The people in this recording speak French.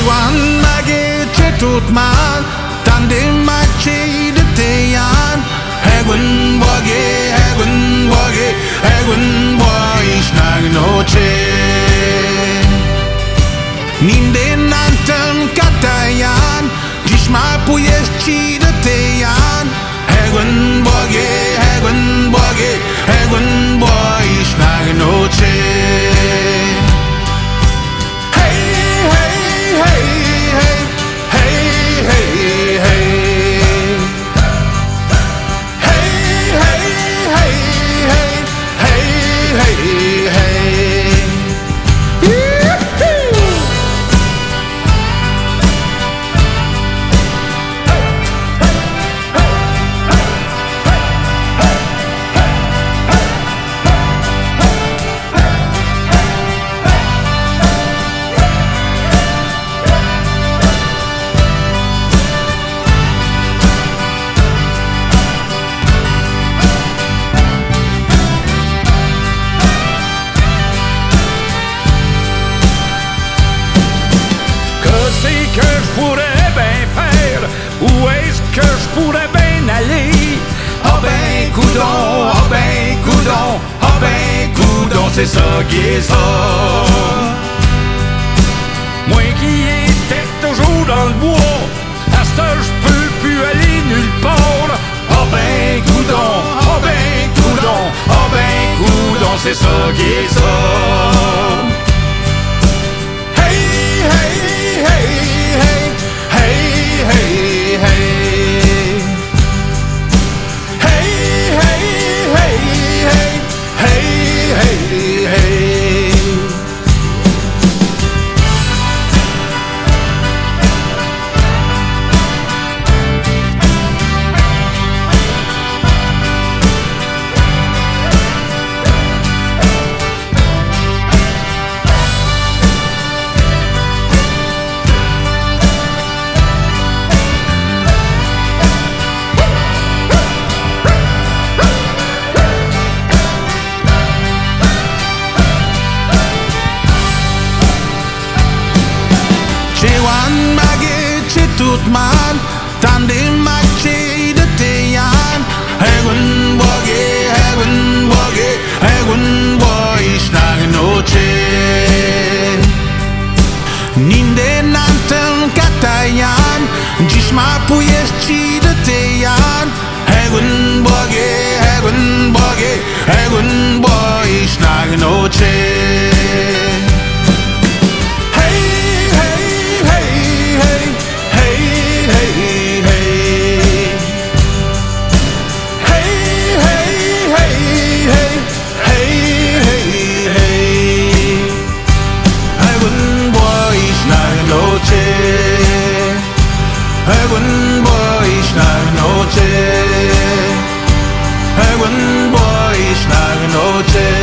Chewan mage chetut man Tandem mache de teyan Hegun boge boy Ishnag noche Ninde nantem katayan Jishma puyes chi de teyan Hegun boge boy Ishnag noche Où est-ce que je pourrais bien aller? Ah ben coudon, c'est ça qui est ça. Moi qui étais toujours dans le bois, à ça je peux plus aller nulle part. Ah ben coudon, c'est ça qui est ça. Chewan mage chetut man Tandem mache de teyan Hegun boge Ishnag noche Ninde nantem katayan Jishma puyes chi de teyan Hegun boge Ishnag noche Hegun boy Ishnag noche